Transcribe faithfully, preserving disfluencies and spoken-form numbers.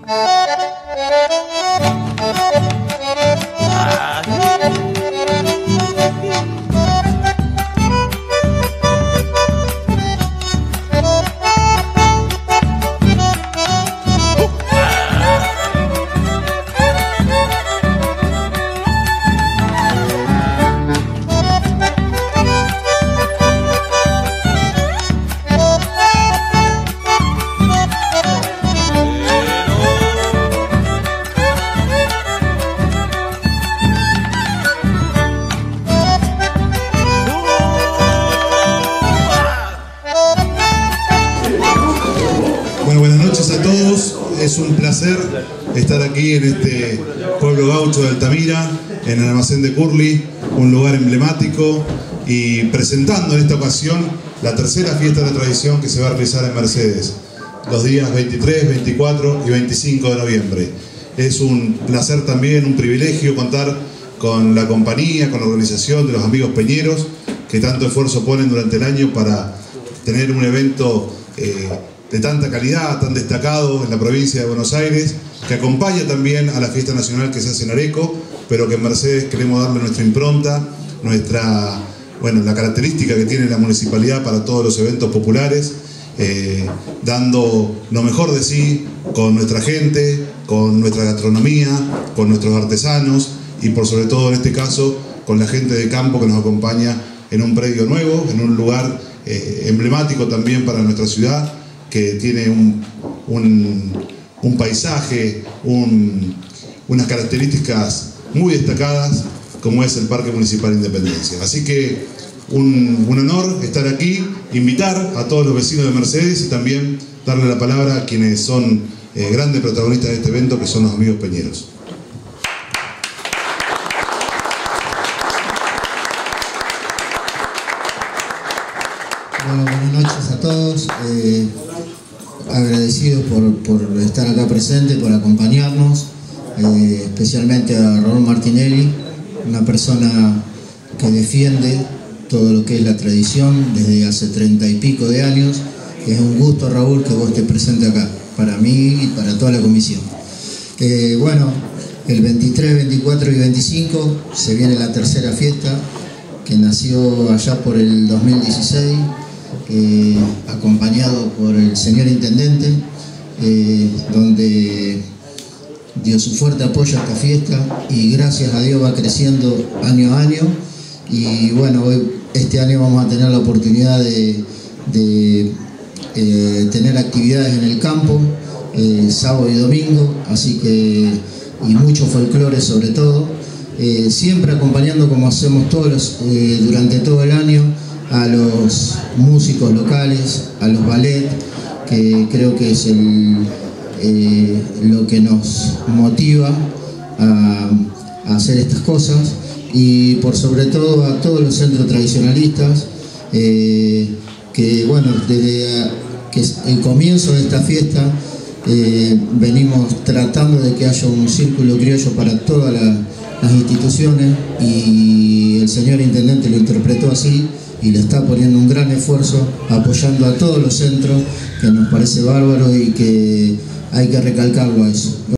Es un placer estar aquí en este pueblo gaucho de Altamira, en el almacén de Curly, un lugar emblemático, y presentando en esta ocasión la tercera fiesta de la tradición que se va a realizar en Mercedes, los días veintitrés, veinticuatro y veinticinco de noviembre. Es un placer también, un privilegio contar con la compañía, con la organización de los amigos peñeros, que tanto esfuerzo ponen durante el año para tener un evento eh, de tanta calidad, tan destacado en la provincia de Buenos Aires, que acompaña también a la fiesta nacional que se hace en Areco, pero que en Mercedes queremos darle nuestra impronta, nuestra, bueno, la característica que tiene la municipalidad para todos los eventos populares, eh, dando lo mejor de sí con nuestra gente, con nuestra gastronomía, con nuestros artesanos y por sobre todo en este caso con la gente de campo que nos acompaña en un predio nuevo, en un lugar eh, emblemático también para nuestra ciudad, que tiene un, un, un paisaje, un, unas características muy destacadas, como es el Parque Municipal Independencia. Así que un, un honor estar aquí, invitar a todos los vecinos de Mercedes y también darle la palabra a quienes son eh, grandes protagonistas de este evento, que son los amigos peñeros. Bueno, buenas noches a todos. Eh, agradecidos por, por estar acá presente, por acompañarnos, eh, especialmente a Raúl Martinelli, una persona que defiende todo lo que es la tradición desde hace treinta y pico de años. Es un gusto, Raúl, que vos estés presente acá, para mí y para toda la comisión. Eh, bueno, el veintitrés, veinticuatro y veinticinco se viene la tercera fiesta, que nació allá por el dos mil dieciséis, Eh, acompañado por el señor Intendente, eh, donde dio su fuerte apoyo a esta fiesta y gracias a Dios va creciendo año a año. Y bueno, hoy, este año vamos a tener la oportunidad de, de eh, tener actividades en el campo, eh, sábado y domingo, así que, y mucho folclore sobre todo, eh, siempre acompañando como hacemos todos eh, durante todo el año a los músicos locales, a los ballet, que creo que es el, eh, lo que nos motiva a, a hacer estas cosas, y por sobre todo a todos los centros tradicionalistas, eh, que bueno, desde a, que es el comienzo de esta fiesta eh, venimos tratando de que haya un círculo criollo para todas la, las instituciones, y el señor Intendente lo interpretó así y le está poniendo un gran esfuerzo apoyando a todos los centros, que nos parece bárbaro y que hay que recalcarlo a eso.